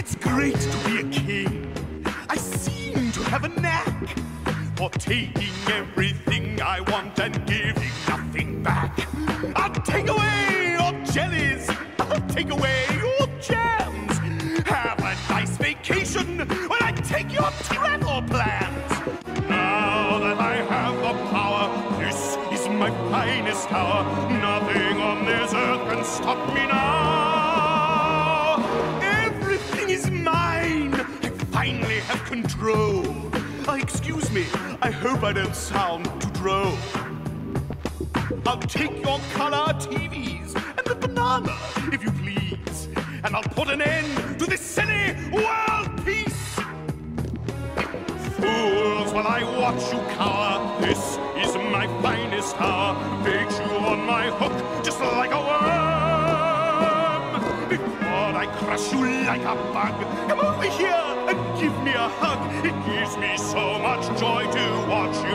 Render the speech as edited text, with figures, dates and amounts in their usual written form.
It's great to be a king. I seem to have a knack for taking everything I want and giving nothing back. I'll take away your jellies, I'll take away your jams. Have a nice vacation when I take your travel plans. Now that I have the power, this is my finest hour. Nothing on this earth can stop me now. Everything is mine. I finally have control. Excuse me, I hope I don't sound too droll. I'll take your color TVs and the banana, if you please, and I'll put an end to this silly world peace. Fools, while I watch you cower, this is my finest hour. Fix you on my hook, just like a worm. Before I crush you like a bug, come over here and give me a hug. It gives me so much joy to watch you